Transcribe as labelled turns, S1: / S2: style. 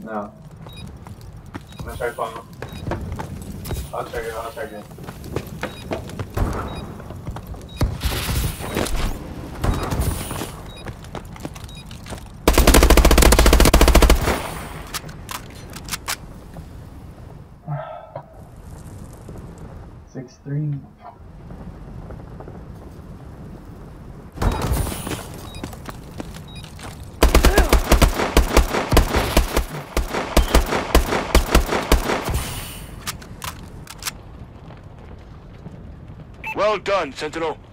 S1: No. I'm gonna try phone. I'll check it. I'll check it. Six three.
S2: Well done, Sentinel.